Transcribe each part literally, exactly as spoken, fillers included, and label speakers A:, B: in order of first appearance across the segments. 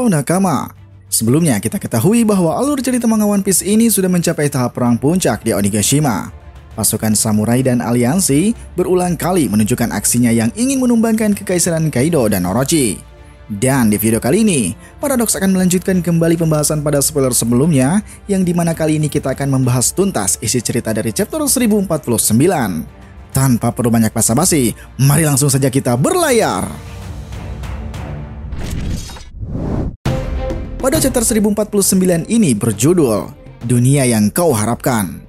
A: Nakama. Sebelumnya kita ketahui bahwa alur cerita manga One Piece ini sudah mencapai tahap perang puncak di Onigashima. Pasukan samurai dan aliansi berulang kali menunjukkan aksinya yang ingin menumbangkan kekaisaran Kaido dan Orochi. Dan di video kali ini, Paradox akan melanjutkan kembali pembahasan pada spoiler sebelumnya, yang dimana kali ini kita akan membahas tuntas isi cerita dari chapter seribu empat puluh sembilan. Tanpa perlu banyak basa-basi, mari langsung saja kita berlayar. Pada chapter seribu empat puluh sembilan ini berjudul Dunia yang Kau Harapkan.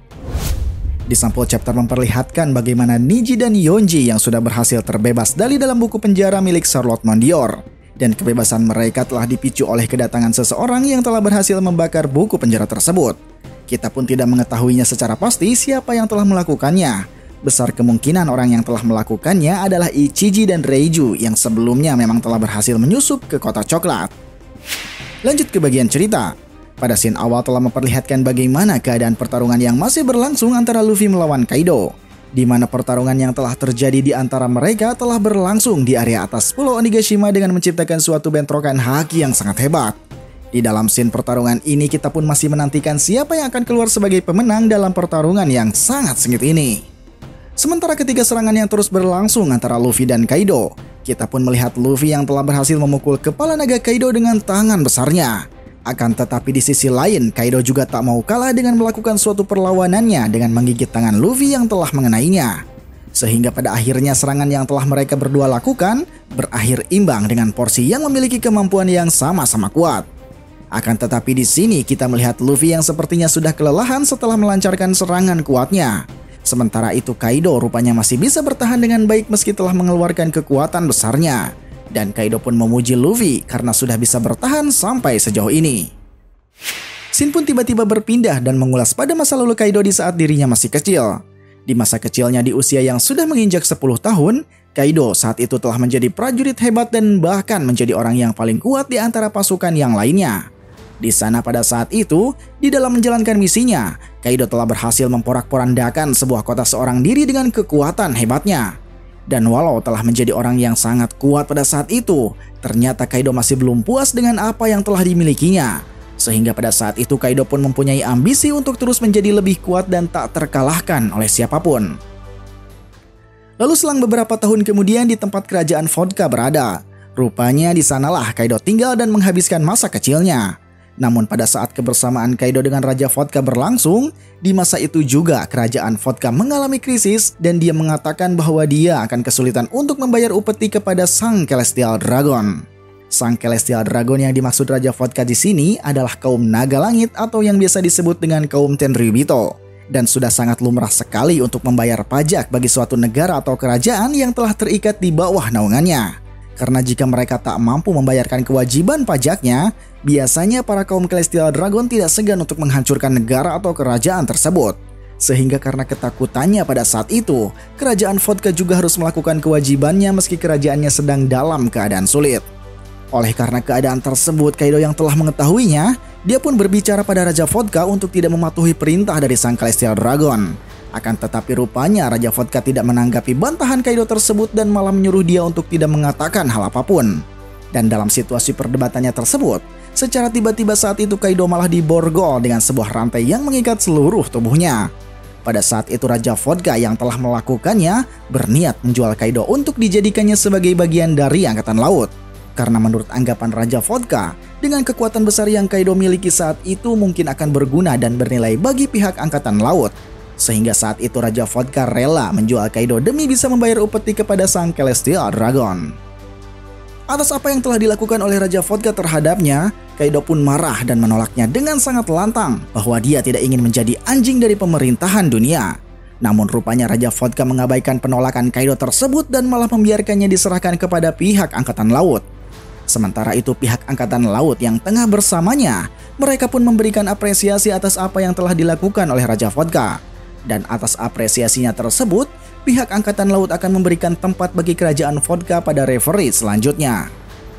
A: Di sampul chapter memperlihatkan bagaimana Niji dan Yonji yang sudah berhasil terbebas dari dalam buku penjara milik Charlotte Mondior, dan kebebasan mereka telah dipicu oleh kedatangan seseorang yang telah berhasil membakar buku penjara tersebut. Kita pun tidak mengetahuinya secara pasti siapa yang telah melakukannya. Besar kemungkinan orang yang telah melakukannya adalah Ichiji dan Reiju yang sebelumnya memang telah berhasil menyusup ke kota coklat. Lanjut ke bagian cerita. Pada scene awal telah memperlihatkan bagaimana keadaan pertarungan yang masih berlangsung antara Luffy melawan Kaido, di mana pertarungan yang telah terjadi di antara mereka telah berlangsung di area atas Pulau Onigashima dengan menciptakan suatu bentrokan haki yang sangat hebat. Di dalam scene pertarungan ini kita pun masih menantikan siapa yang akan keluar sebagai pemenang dalam pertarungan yang sangat sengit ini. Sementara ketika serangan yang terus berlangsung antara Luffy dan Kaido, kita pun melihat Luffy yang telah berhasil memukul kepala naga Kaido dengan tangan besarnya. Akan tetapi di sisi lain, Kaido juga tak mau kalah dengan melakukan suatu perlawanannya dengan menggigit tangan Luffy yang telah mengenainya. Sehingga pada akhirnya serangan yang telah mereka berdua lakukan berakhir imbang dengan porsi yang memiliki kemampuan yang sama-sama kuat. Akan tetapi di sini kita melihat Luffy yang sepertinya sudah kelelahan setelah melancarkan serangan kuatnya. Sementara itu Kaido rupanya masih bisa bertahan dengan baik meski telah mengeluarkan kekuatan besarnya. Dan Kaido pun memuji Luffy karena sudah bisa bertahan sampai sejauh ini. Shin pun tiba-tiba berpindah dan mengulas pada masa lalu Kaido di saat dirinya masih kecil. Di masa kecilnya di usia yang sudah menginjak sepuluh tahun, Kaido saat itu telah menjadi prajurit hebat dan bahkan menjadi orang yang paling kuat di antara pasukan yang lainnya. Di sana pada saat itu, di dalam menjalankan misinya, Kaido telah berhasil memporak-porandakan sebuah kota seorang diri dengan kekuatan hebatnya. Dan walau telah menjadi orang yang sangat kuat pada saat itu, ternyata Kaido masih belum puas dengan apa yang telah dimilikinya. Sehingga pada saat itu Kaido pun mempunyai ambisi untuk terus menjadi lebih kuat dan tak terkalahkan oleh siapapun. Lalu selang beberapa tahun kemudian di tempat kerajaan Vodka berada, rupanya di sanalah Kaido tinggal dan menghabiskan masa kecilnya. Namun pada saat kebersamaan Kaido dengan Raja Vodka berlangsung, di masa itu juga kerajaan Vodka mengalami krisis dan dia mengatakan bahwa dia akan kesulitan untuk membayar upeti kepada Sang Celestial Dragon. Sang Celestial Dragon yang dimaksud Raja Vodka di sini adalah kaum naga langit atau yang biasa disebut dengan kaum Tenryubito, dan sudah sangat lumrah sekali untuk membayar pajak bagi suatu negara atau kerajaan yang telah terikat di bawah naungannya. Karena jika mereka tak mampu membayarkan kewajiban pajaknya, biasanya para kaum Celestial Dragon tidak segan untuk menghancurkan negara atau kerajaan tersebut. Sehingga karena ketakutannya pada saat itu, kerajaan Vodka juga harus melakukan kewajibannya meski kerajaannya sedang dalam keadaan sulit. Oleh karena keadaan tersebut, Kaido yang telah mengetahuinya, dia pun berbicara pada Raja Vodka untuk tidak mematuhi perintah dari Sang Celestial Dragon. Akan tetapi rupanya Raja Vodka tidak menanggapi bantahan Kaido tersebut dan malah menyuruh dia untuk tidak mengatakan hal apapun. Dan dalam situasi perdebatannya tersebut, secara tiba-tiba saat itu Kaido malah diborgol dengan sebuah rantai yang mengikat seluruh tubuhnya. Pada saat itu Raja Vodka yang telah melakukannya berniat menjual Kaido untuk dijadikannya sebagai bagian dari Angkatan Laut. Karena menurut anggapan Raja Vodka, dengan kekuatan besar yang Kaido miliki saat itu mungkin akan berguna dan bernilai bagi pihak Angkatan Laut. Sehingga saat itu Raja Vodka rela menjual Kaido demi bisa membayar upeti kepada Sang Celestial Dragon. Atas apa yang telah dilakukan oleh Raja Vodka terhadapnya, Kaido pun marah dan menolaknya dengan sangat lantang bahwa dia tidak ingin menjadi anjing dari pemerintahan dunia. Namun rupanya Raja Vodka mengabaikan penolakan Kaido tersebut dan malah membiarkannya diserahkan kepada pihak Angkatan Laut. Sementara itu pihak Angkatan Laut yang tengah bersamanya, mereka pun memberikan apresiasi atas apa yang telah dilakukan oleh Raja Vodka. Dan atas apresiasinya tersebut, pihak Angkatan Laut akan memberikan tempat bagi kerajaan Vodka pada referee selanjutnya.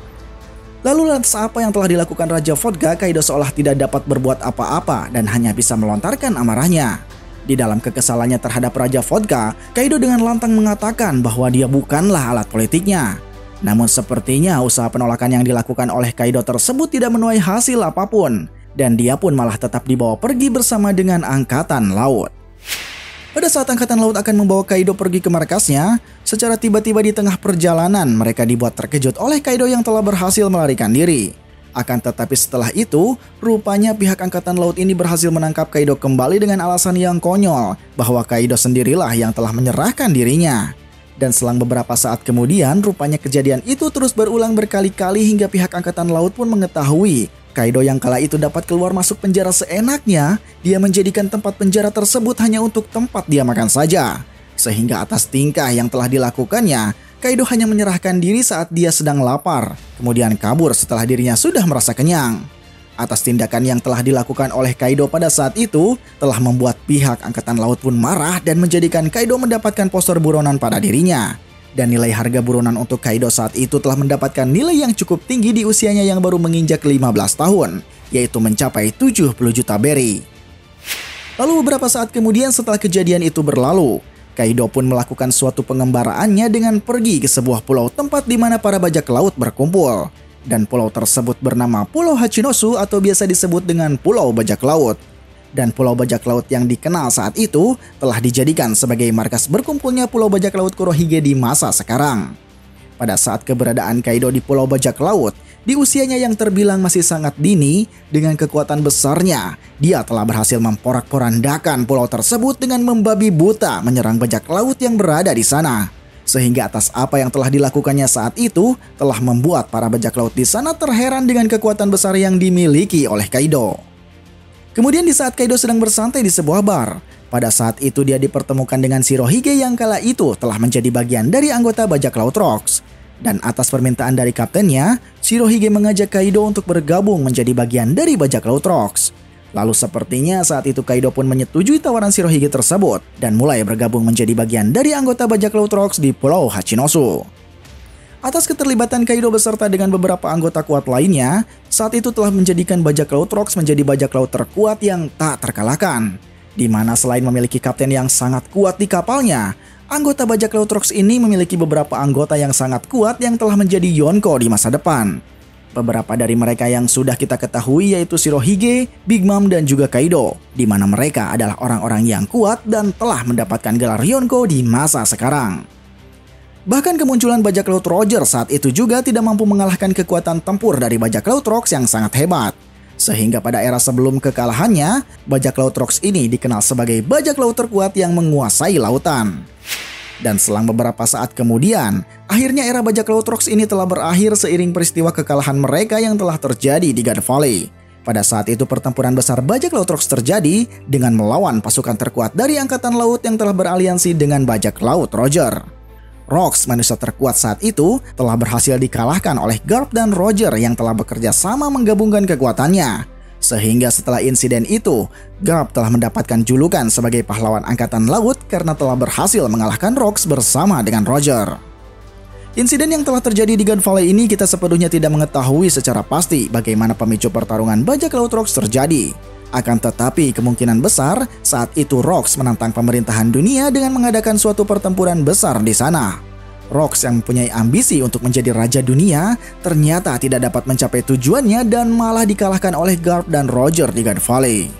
A: Lalu lantas apa yang telah dilakukan Raja Vodka, Kaido seolah tidak dapat berbuat apa-apa dan hanya bisa melontarkan amarahnya. Di dalam kekesalannya terhadap Raja Vodka, Kaido dengan lantang mengatakan bahwa dia bukanlah alat politiknya. Namun sepertinya usaha penolakan yang dilakukan oleh Kaido tersebut tidak menuai hasil apapun, dan dia pun malah tetap dibawa pergi bersama dengan Angkatan Laut. Pada saat Angkatan Laut akan membawa Kaido pergi ke markasnya, secara tiba-tiba di tengah perjalanan mereka dibuat terkejut oleh Kaido yang telah berhasil melarikan diri. Akan tetapi setelah itu, rupanya pihak Angkatan Laut ini berhasil menangkap Kaido kembali dengan alasan yang konyol, bahwa Kaido sendirilah yang telah menyerahkan dirinya. Dan selang beberapa saat kemudian, rupanya kejadian itu terus berulang berkali-kali hingga pihak Angkatan Laut pun mengetahui Kaido yang kala itu dapat keluar masuk penjara seenaknya, dia menjadikan tempat penjara tersebut hanya untuk tempat dia makan saja. Sehingga atas tingkah yang telah dilakukannya, Kaido hanya menyerahkan diri saat dia sedang lapar, kemudian kabur setelah dirinya sudah merasa kenyang. Atas tindakan yang telah dilakukan oleh Kaido pada saat itu, telah membuat pihak Angkatan Laut pun marah dan menjadikan Kaido mendapatkan poster buronan pada dirinya. Dan nilai harga buronan untuk Kaido saat itu telah mendapatkan nilai yang cukup tinggi di usianya yang baru menginjak lima belas tahun, yaitu mencapai tujuh puluh juta berry. Lalu beberapa saat kemudian setelah kejadian itu berlalu, Kaido pun melakukan suatu pengembaraannya dengan pergi ke sebuah pulau tempat di mana para bajak laut berkumpul. Dan pulau tersebut bernama Pulau Hachinosu atau biasa disebut dengan Pulau Bajak Laut. Dan Pulau Bajak Laut yang dikenal saat itu telah dijadikan sebagai markas berkumpulnya Pulau Bajak Laut Kurohige di masa sekarang. Pada saat keberadaan Kaido di Pulau Bajak Laut, di usianya yang terbilang masih sangat dini, dengan kekuatan besarnya, dia telah berhasil memporak-porandakan pulau tersebut dengan membabi buta menyerang bajak laut yang berada di sana. Sehingga atas apa yang telah dilakukannya saat itu, telah membuat para bajak laut di sana terheran dengan kekuatan besar yang dimiliki oleh Kaido. Kemudian di saat Kaido sedang bersantai di sebuah bar, pada saat itu dia dipertemukan dengan Shirohige yang kala itu telah menjadi bagian dari anggota bajak laut Rocks. Dan atas permintaan dari kaptennya, Shirohige mengajak Kaido untuk bergabung menjadi bagian dari bajak laut Rocks. Lalu sepertinya saat itu Kaido pun menyetujui tawaran Shirohige tersebut dan mulai bergabung menjadi bagian dari anggota bajak laut Rocks di Pulau Hachinosu. Atas keterlibatan Kaido beserta dengan beberapa anggota kuat lainnya, saat itu telah menjadikan bajak laut Rocks menjadi bajak laut terkuat yang tak terkalahkan. Di mana selain memiliki kapten yang sangat kuat di kapalnya, anggota bajak laut Rocks ini memiliki beberapa anggota yang sangat kuat yang telah menjadi Yonko di masa depan. Beberapa dari mereka yang sudah kita ketahui yaitu Shirohige, Big Mom, dan juga Kaido, di mana mereka adalah orang-orang yang kuat dan telah mendapatkan gelar Yonko di masa sekarang. Bahkan kemunculan bajak laut Roger saat itu juga tidak mampu mengalahkan kekuatan tempur dari bajak laut Rocks yang sangat hebat. Sehingga pada era sebelum kekalahannya, bajak laut Rocks ini dikenal sebagai bajak laut terkuat yang menguasai lautan. Dan selang beberapa saat kemudian, akhirnya era bajak laut Rocks ini telah berakhir seiring peristiwa kekalahan mereka yang telah terjadi di God Valley. Pada saat itu pertempuran besar bajak laut Rocks terjadi dengan melawan pasukan terkuat dari Angkatan Laut yang telah beraliansi dengan bajak laut Roger. Rocks, manusia terkuat saat itu, telah berhasil dikalahkan oleh Garp dan Roger yang telah bekerja sama menggabungkan kekuatannya. Sehingga setelah insiden itu, Garp telah mendapatkan julukan sebagai pahlawan Angkatan Laut karena telah berhasil mengalahkan Rocks bersama dengan Roger. Insiden yang telah terjadi di God Valley ini kita sepenuhnya tidak mengetahui secara pasti bagaimana pemicu pertarungan bajak laut Rocks terjadi. Akan tetapi kemungkinan besar saat itu Rocks menantang pemerintahan dunia dengan mengadakan suatu pertempuran besar di sana. Rocks yang mempunyai ambisi untuk menjadi raja dunia ternyata tidak dapat mencapai tujuannya dan malah dikalahkan oleh Garp dan Roger di God Valley.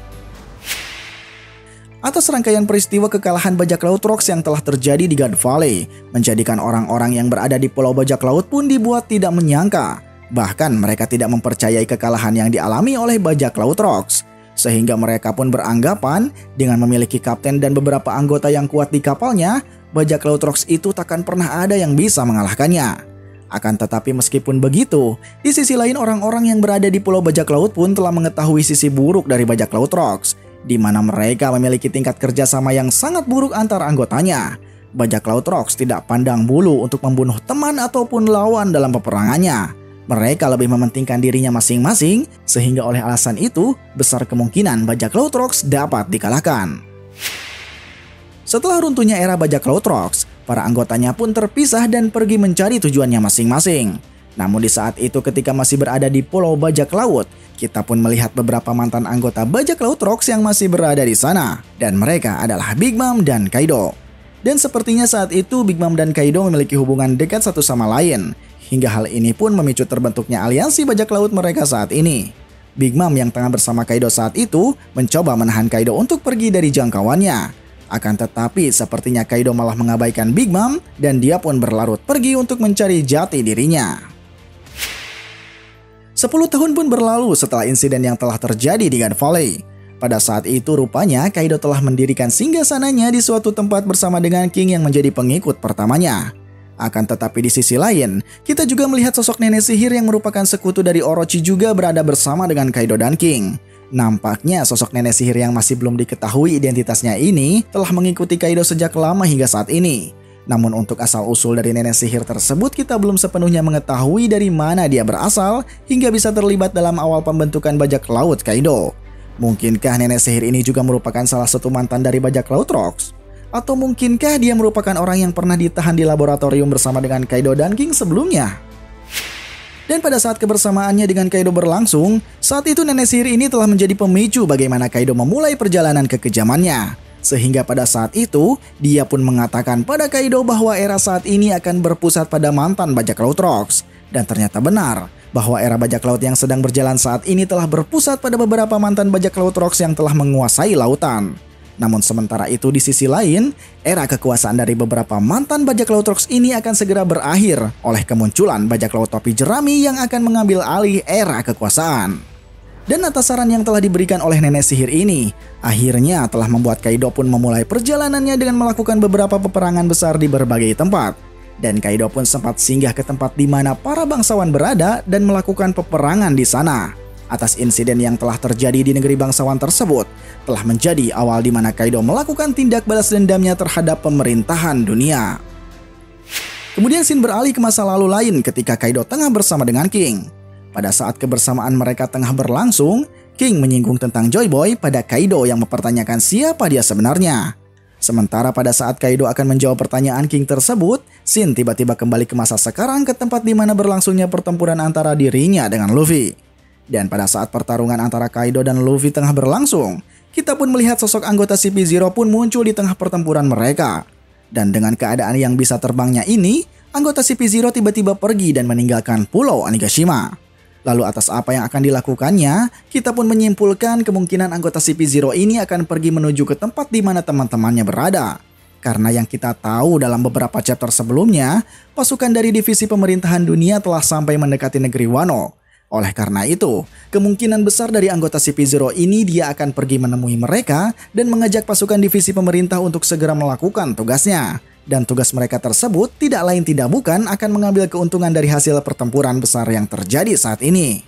A: Atas rangkaian peristiwa kekalahan bajak laut Rocks yang telah terjadi di God Valley, menjadikan orang-orang yang berada di Pulau Bajak Laut pun dibuat tidak menyangka. Bahkan mereka tidak mempercayai kekalahan yang dialami oleh bajak laut Rocks. Sehingga mereka pun beranggapan dengan memiliki kapten dan beberapa anggota yang kuat di kapalnya, bajak laut Rocks itu takkan pernah ada yang bisa mengalahkannya. Akan tetapi meskipun begitu, di sisi lain orang-orang yang berada di Pulau Bajak Laut pun telah mengetahui sisi buruk dari bajak laut Rocks, di mana mereka memiliki tingkat kerjasama yang sangat buruk antar anggotanya. Bajak laut Rocks tidak pandang bulu untuk membunuh teman ataupun lawan dalam peperangannya. Mereka lebih mementingkan dirinya masing-masing, sehingga oleh alasan itu, besar kemungkinan bajak laut Rocks dapat dikalahkan. Setelah runtuhnya era bajak laut Rocks, para anggotanya pun terpisah dan pergi mencari tujuannya masing-masing. Namun di saat itu ketika masih berada di Pulau Bajak Laut, kita pun melihat beberapa mantan anggota bajak laut Rocks yang masih berada di sana. Dan mereka adalah Big Mom dan Kaido. Dan sepertinya saat itu Big Mom dan Kaido memiliki hubungan dekat satu sama lain. Hingga hal ini pun memicu terbentuknya aliansi bajak laut mereka saat ini. Big Mom yang tengah bersama Kaido saat itu mencoba menahan Kaido untuk pergi dari jangkauannya. Akan tetapi sepertinya Kaido malah mengabaikan Big Mom dan dia pun berlarut pergi untuk mencari jati dirinya. Sepuluh tahun pun berlalu setelah insiden yang telah terjadi di God Valley. Pada saat itu rupanya Kaido telah mendirikan singgasananya di suatu tempat bersama dengan King yang menjadi pengikut pertamanya. Akan tetapi di sisi lain, kita juga melihat sosok nenek sihir yang merupakan sekutu dari Orochi juga berada bersama dengan Kaido dan King. Nampaknya sosok nenek sihir yang masih belum diketahui identitasnya ini telah mengikuti Kaido sejak lama hingga saat ini. Namun untuk asal-usul dari nenek sihir tersebut kita belum sepenuhnya mengetahui dari mana dia berasal hingga bisa terlibat dalam awal pembentukan bajak laut Kaido. Mungkinkah nenek sihir ini juga merupakan salah satu mantan dari bajak laut Rocks? Atau mungkinkah dia merupakan orang yang pernah ditahan di laboratorium bersama dengan Kaido dan King sebelumnya? Dan pada saat kebersamaannya dengan Kaido berlangsung, saat itu nenek sihir ini telah menjadi pemicu bagaimana Kaido memulai perjalanan ke kekejamannya. Sehingga pada saat itu, dia pun mengatakan pada Kaido bahwa era saat ini akan berpusat pada mantan bajak laut Rocks. Dan ternyata benar, bahwa era bajak laut yang sedang berjalan saat ini telah berpusat pada beberapa mantan bajak laut Rocks yang telah menguasai lautan. Namun sementara itu di sisi lain, era kekuasaan dari beberapa mantan bajak laut Rocks ini akan segera berakhir oleh kemunculan bajak laut topi jerami yang akan mengambil alih era kekuasaan. Dan atas saran yang telah diberikan oleh nenek sihir ini, akhirnya telah membuat Kaido pun memulai perjalanannya dengan melakukan beberapa peperangan besar di berbagai tempat. Dan Kaido pun sempat singgah ke tempat di mana para bangsawan berada dan melakukan peperangan di sana. Atas insiden yang telah terjadi di negeri bangsawan tersebut, telah menjadi awal di mana Kaido melakukan tindak balas dendamnya terhadap pemerintahan dunia. Kemudian scene beralih ke masa lalu lain ketika Kaido tengah bersama dengan King. Pada saat kebersamaan mereka tengah berlangsung, King menyinggung tentang Joy Boy pada Kaido yang mempertanyakan siapa dia sebenarnya. Sementara pada saat Kaido akan menjawab pertanyaan King tersebut, scene tiba-tiba kembali ke masa sekarang ke tempat di mana berlangsungnya pertempuran antara dirinya dengan Luffy. Dan pada saat pertarungan antara Kaido dan Luffy tengah berlangsung, kita pun melihat sosok anggota C P zero pun muncul di tengah pertempuran mereka. Dan dengan keadaan yang bisa terbangnya ini, anggota C P zero tiba-tiba pergi dan meninggalkan pulau Onigashima. Lalu atas apa yang akan dilakukannya, kita pun menyimpulkan kemungkinan anggota C P zero ini akan pergi menuju ke tempat di mana teman-temannya berada. Karena yang kita tahu dalam beberapa chapter sebelumnya, pasukan dari divisi pemerintahan dunia telah sampai mendekati negeri Wano. Oleh karena itu, kemungkinan besar dari anggota C P zero ini dia akan pergi menemui mereka dan mengajak pasukan divisi pemerintah untuk segera melakukan tugasnya. Dan tugas mereka tersebut tidak lain tidak bukan akan mengambil keuntungan dari hasil pertempuran besar yang terjadi saat ini.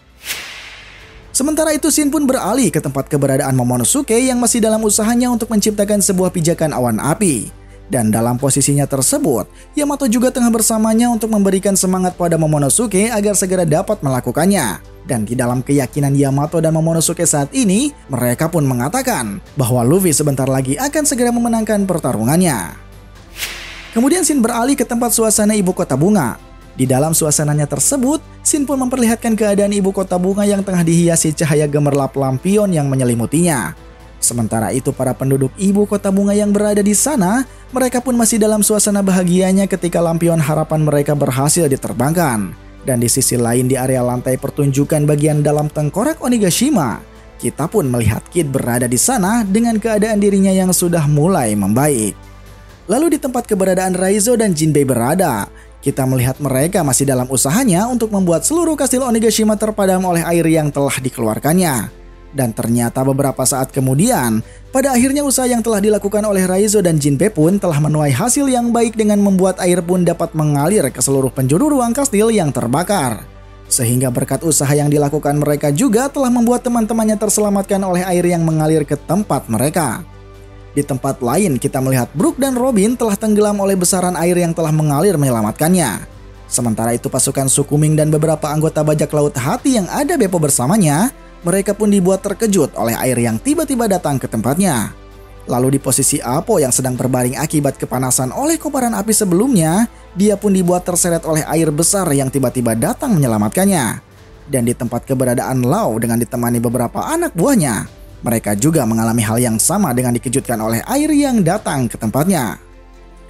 A: Sementara itu Shin pun beralih ke tempat keberadaan Momonosuke yang masih dalam usahanya untuk menciptakan sebuah pijakan awan api. Dan dalam posisinya tersebut, Yamato juga tengah bersamanya untuk memberikan semangat pada Momonosuke agar segera dapat melakukannya. Dan di dalam keyakinan Yamato dan Momonosuke saat ini, mereka pun mengatakan bahwa Luffy sebentar lagi akan segera memenangkan pertarungannya. Kemudian Shin beralih ke tempat suasana ibu kota bunga. Di dalam suasananya tersebut, Shin pun memperlihatkan keadaan ibu kota bunga yang tengah dihiasi cahaya gemerlap lampion yang menyelimutinya. Sementara itu para penduduk ibu kota bunga yang berada di sana, mereka pun masih dalam suasana bahagianya ketika lampion harapan mereka berhasil diterbangkan. Dan di sisi lain di area lantai pertunjukan bagian dalam tengkorak Onigashima, kita pun melihat Kid berada di sana dengan keadaan dirinya yang sudah mulai membaik. Lalu di tempat keberadaan Raizo dan Jinbei berada, kita melihat mereka masih dalam usahanya untuk membuat seluruh kastil Onigashima terpadam oleh air yang telah dikeluarkannya. Dan ternyata beberapa saat kemudian, pada akhirnya usaha yang telah dilakukan oleh Raizo dan Jinbei pun telah menuai hasil yang baik dengan membuat air pun dapat mengalir ke seluruh penjuru ruang kastil yang terbakar. Sehingga berkat usaha yang dilakukan mereka juga telah membuat teman-temannya terselamatkan oleh air yang mengalir ke tempat mereka. Di tempat lain kita melihat Brook dan Robin telah tenggelam oleh besaran air yang telah mengalir menyelamatkannya. Sementara itu pasukan Sukuming dan beberapa anggota bajak laut hati yang ada Beppo bersamanya, mereka pun dibuat terkejut oleh air yang tiba-tiba datang ke tempatnya. Lalu di posisi Apo yang sedang berbaring akibat kepanasan oleh kobaran api sebelumnya, dia pun dibuat terseret oleh air besar yang tiba-tiba datang menyelamatkannya. Dan di tempat keberadaan Lau dengan ditemani beberapa anak buahnya, mereka juga mengalami hal yang sama dengan dikejutkan oleh air yang datang ke tempatnya.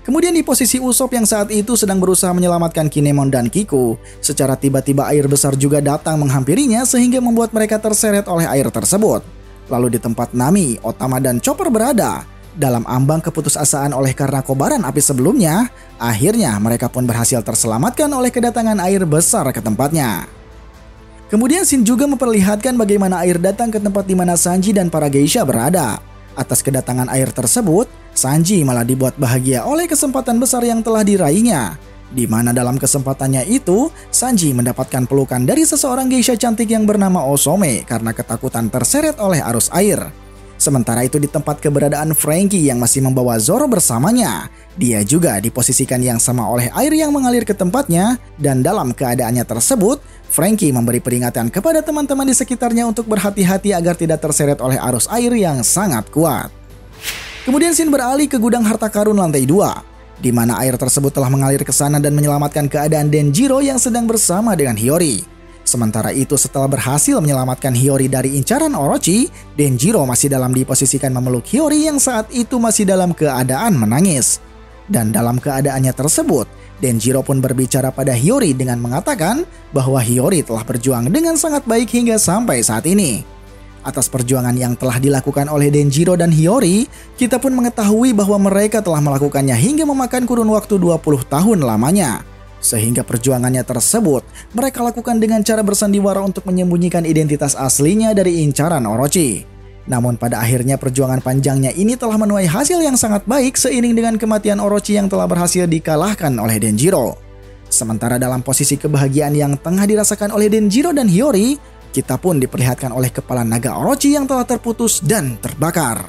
A: Kemudian di posisi Usopp yang saat itu sedang berusaha menyelamatkan Kinemon dan Kiku, secara tiba-tiba air besar juga datang menghampirinya sehingga membuat mereka terseret oleh air tersebut. Lalu di tempat Nami, Otama dan Chopper berada, dalam ambang keputusasaan oleh karena kobaran api sebelumnya, akhirnya mereka pun berhasil terselamatkan oleh kedatangan air besar ke tempatnya. Kemudian Shin juga memperlihatkan bagaimana air datang ke tempat di mana Sanji dan para geisha berada. Atas kedatangan air tersebut, Sanji malah dibuat bahagia oleh kesempatan besar yang telah diraihnya. Di mana dalam kesempatannya itu, Sanji mendapatkan pelukan dari seseorang geisha cantik yang bernama Osome karena ketakutan terseret oleh arus air. Sementara itu di tempat keberadaan Franky yang masih membawa Zoro bersamanya, dia juga diposisikan yang sama oleh air yang mengalir ke tempatnya, dan dalam keadaannya tersebut, Franky memberi peringatan kepada teman-teman di sekitarnya untuk berhati-hati agar tidak terseret oleh arus air yang sangat kuat. Kemudian Shin beralih ke gudang harta karun lantai dua, di mana air tersebut telah mengalir ke sana dan menyelamatkan keadaan Denjiro yang sedang bersama dengan Hiyori. Sementara itu setelah berhasil menyelamatkan Hiyori dari incaran Orochi, Denjiro masih dalam diposisikan memeluk Hiyori yang saat itu masih dalam keadaan menangis. Dan dalam keadaannya tersebut, Denjiro pun berbicara pada Hiyori dengan mengatakan bahwa Hiyori telah berjuang dengan sangat baik hingga sampai saat ini. Atas perjuangan yang telah dilakukan oleh Denjiro dan Hiyori, kita pun mengetahui bahwa mereka telah melakukannya hingga memakan kurun waktu dua puluh tahun lamanya. Sehingga perjuangannya tersebut mereka lakukan dengan cara bersandiwara untuk menyembunyikan identitas aslinya dari incaran Orochi. Namun pada akhirnya perjuangan panjangnya ini telah menuai hasil yang sangat baik seiring dengan kematian Orochi yang telah berhasil dikalahkan oleh Denjiro. Sementara dalam posisi kebahagiaan yang tengah dirasakan oleh Denjiro dan Hiyori, kita pun diperlihatkan oleh kepala naga Orochi yang telah terputus dan terbakar.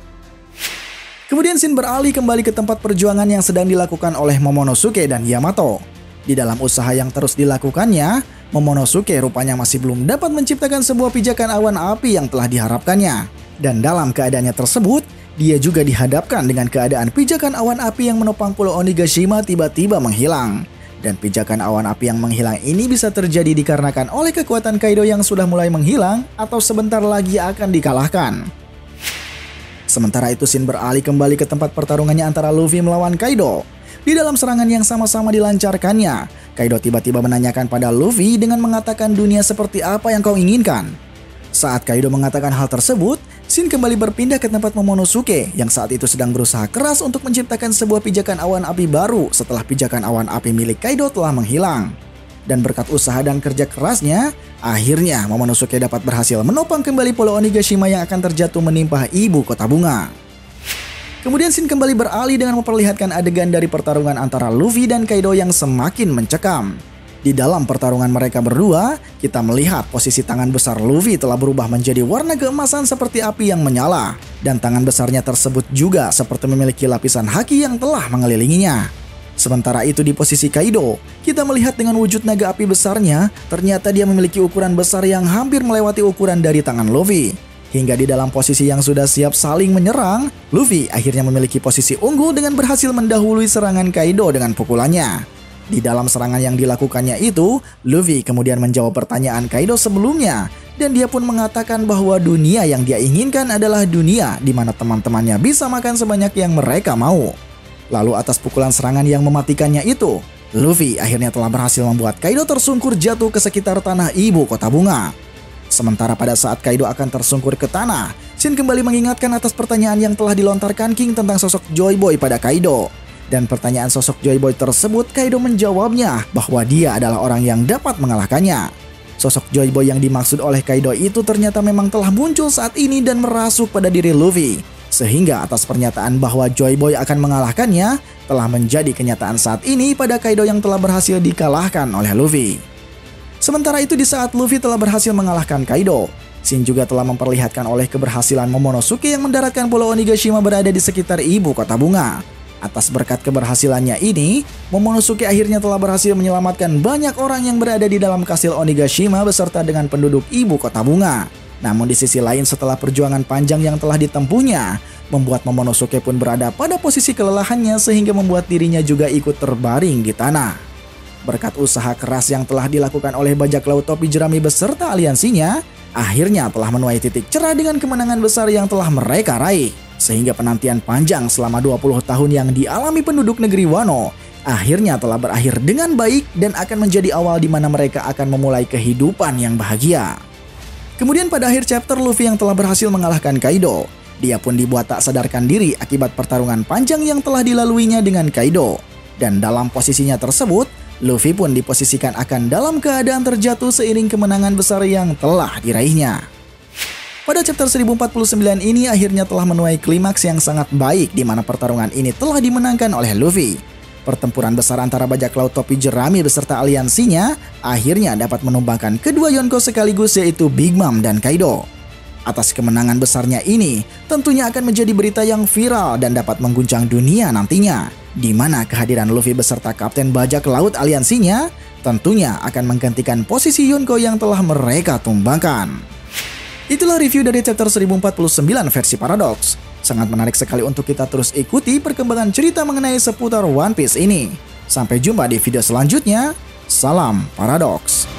A: Kemudian Shin beralih kembali ke tempat perjuangan yang sedang dilakukan oleh Momonosuke dan Yamato. Di dalam usaha yang terus dilakukannya, Momonosuke rupanya masih belum dapat menciptakan sebuah pijakan awan api yang telah diharapkannya. Dan dalam keadaannya tersebut, dia juga dihadapkan dengan keadaan pijakan awan api yang menopang Pulau Onigashima tiba-tiba menghilang. Dan pijakan awan api yang menghilang ini bisa terjadi dikarenakan oleh kekuatan Kaido yang sudah mulai menghilang atau sebentar lagi akan dikalahkan. Sementara itu Shin beralih kembali ke tempat pertarungannya antara Luffy melawan Kaido. Di dalam serangan yang sama-sama dilancarkannya, Kaido tiba-tiba menanyakan pada Luffy dengan mengatakan dunia seperti apa yang kau inginkan. Saat Kaido mengatakan hal tersebut, Shin kembali berpindah ke tempat Momonosuke yang saat itu sedang berusaha keras untuk menciptakan sebuah pijakan awan api baru setelah pijakan awan api milik Kaido telah menghilang. Dan berkat usaha dan kerja kerasnya, akhirnya Momonosuke dapat berhasil menopang kembali Pulau Onigashima yang akan terjatuh menimpa ibu kota bunga. Kemudian Shin kembali beralih dengan memperlihatkan adegan dari pertarungan antara Luffy dan Kaido yang semakin mencekam. Di dalam pertarungan mereka berdua, kita melihat posisi tangan besar Luffy telah berubah menjadi warna keemasan seperti api yang menyala. Dan tangan besarnya tersebut juga seperti memiliki lapisan haki yang telah mengelilinginya. Sementara itu di posisi Kaido, kita melihat dengan wujud naga api besarnya, ternyata dia memiliki ukuran besar yang hampir melewati ukuran dari tangan Luffy. Hingga di dalam posisi yang sudah siap saling menyerang, Luffy akhirnya memiliki posisi unggul dengan berhasil mendahului serangan Kaido dengan pukulannya. Di dalam serangan yang dilakukannya itu, Luffy kemudian menjawab pertanyaan Kaido sebelumnya, dan dia pun mengatakan bahwa dunia yang dia inginkan adalah dunia di mana teman-temannya bisa makan sebanyak yang mereka mau. Lalu atas pukulan serangan yang mematikannya itu, Luffy akhirnya telah berhasil membuat Kaido tersungkur jatuh ke sekitar tanah ibu kota bunga. Sementara pada saat Kaido akan tersungkur ke tanah, Shin kembali mengingatkan atas pertanyaan yang telah dilontarkan King tentang sosok Joy Boy pada Kaido. Dan pertanyaan sosok Joy Boy tersebut, Kaido menjawabnya bahwa dia adalah orang yang dapat mengalahkannya. Sosok Joy Boy yang dimaksud oleh Kaido itu ternyata memang telah muncul saat ini dan merasuk pada diri Luffy. Sehingga atas pernyataan bahwa Joy Boy akan mengalahkannya, telah menjadi kenyataan saat ini pada Kaido yang telah berhasil dikalahkan oleh Luffy. Sementara itu di saat Luffy telah berhasil mengalahkan Kaido, Shin juga telah memperlihatkan oleh keberhasilan Momonosuke yang mendaratkan Pulau Onigashima berada di sekitar ibu kota bunga. Atas berkat keberhasilannya ini, Momonosuke akhirnya telah berhasil menyelamatkan banyak orang yang berada di dalam kastil Onigashima beserta dengan penduduk ibu kota bunga. Namun di sisi lain setelah perjuangan panjang yang telah ditempuhnya, membuat Momonosuke pun berada pada posisi kelelahannya sehingga membuat dirinya juga ikut terbaring di tanah. Berkat usaha keras yang telah dilakukan oleh bajak laut topi jerami beserta aliansinya, akhirnya telah menuai titik cerah dengan kemenangan besar yang telah mereka raih. sehingga penantian panjang selama dua puluh tahun yang dialami penduduk negeri Wano akhirnya telah berakhir dengan baik dan akan menjadi awal di mana mereka akan memulai kehidupan yang bahagia. Kemudian pada akhir chapter, Luffy yang telah berhasil mengalahkan Kaido, dia pun dibuat tak sadarkan diri akibat pertarungan panjang yang telah dilaluinya dengan Kaido. Dan dalam posisinya tersebut, Luffy pun diposisikan akan dalam keadaan terjatuh seiring kemenangan besar yang telah diraihnya. Pada chapter seribu empat puluh sembilan ini akhirnya telah menuai klimaks yang sangat baik di mana pertarungan ini telah dimenangkan oleh Luffy. Pertempuran besar antara bajak laut topi jerami beserta aliansinya akhirnya dapat menumbangkan kedua Yonko sekaligus, yaitu Big Mom dan Kaido. Atas kemenangan besarnya ini tentunya akan menjadi berita yang viral dan dapat mengguncang dunia nantinya, di mana kehadiran Luffy beserta kapten bajak laut aliansinya tentunya akan menggantikan posisi Yonko yang telah mereka tumbangkan. Itulah review dari chapter seribu empat puluh sembilan versi Paradox. Sangat menarik sekali untuk kita terus ikuti perkembangan cerita mengenai seputar One Piece ini. Sampai jumpa di video selanjutnya. Salam Paradox.